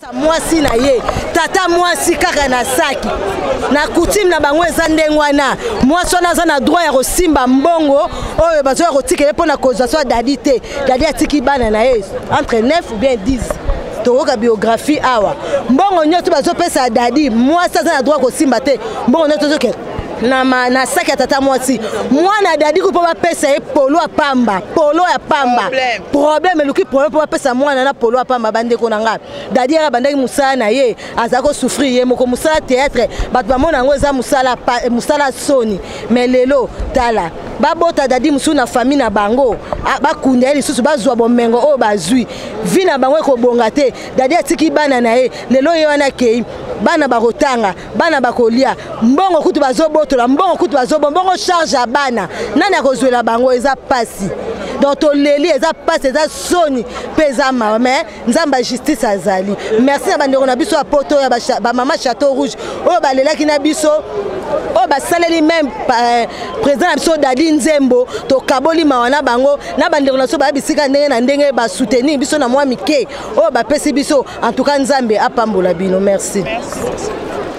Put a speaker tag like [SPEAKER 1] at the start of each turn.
[SPEAKER 1] Mwasi na ye tata mwasi kaka na saki na coutume na bango eza ndenge wana mwasi wana aza na droit ya kosimba mbongo oyo bazoya kotikela mpo na kozwa so dadi te dadi atiki bana na ye entre 9 ou bien 10 tokoka biographie awa mbongo nyonso bazopesa dadi mwasi aza na droit kosimba te mbongo nyonso tozoke na saki ya tata mwasi mwana dadi ko pa pesa e polo ya pamba problème eluki problème po pesa mwana na polo ya pamba bande ko nanga dadi ya bandaki musala na ye azako souffrir ye moko musala théâtre bato bamona ngo eza musala soni mais lelo tala babota dadi musu na famille na bango bakunda lisusu bazwa bomengo oyo bazwi vi na bango ekobonga te dadi atiki bana na ye lelo ye wana kei bana bakotanga bana bakolia mbongo kutu bazobotola mbongo kutu bazobomba mbongo charge ya bana nani akozwela bango eza pasi donc toleli eza pasi eza soni mpe eza mawa mais nzambe justice azali merci na bandeko na biso ya poto ya bamama Chateau Rouge oyo balelaki na biso oyo basaleli même président na biso Dadi Nzembo tokaboli mawa na bango na bandeko na biso bayebisika ndenge na ndenge basoutenir biso na mwa mike oyo bapesi biso en tout cas nzambe apambola bino merci.